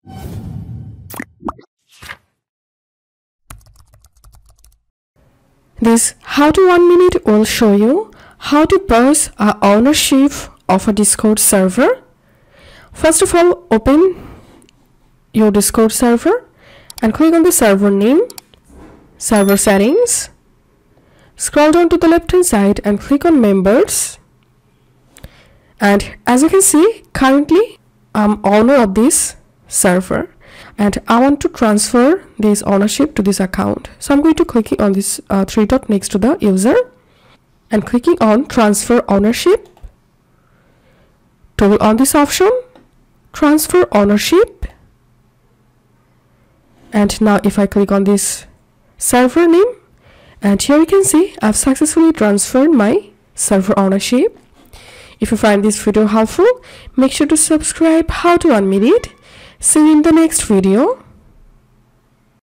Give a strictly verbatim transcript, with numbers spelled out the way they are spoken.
This How to one minute will show you how to purge a ownership of a Discord server. First of all, open your Discord server and click on the server name, server settings. Scroll down to the left hand side and click on members. And as you can see, currently I'm owner of this server and I want to transfer this ownership to this account. So I'm going to click on this uh, three dot next to the user and clicking on transfer ownership. Toggle on this option, transfer ownership. And now if I click on this server name, and here you can see I've successfully transferred my server ownership. If you find this video helpful, make sure to subscribe How to one minute. See you in the next video.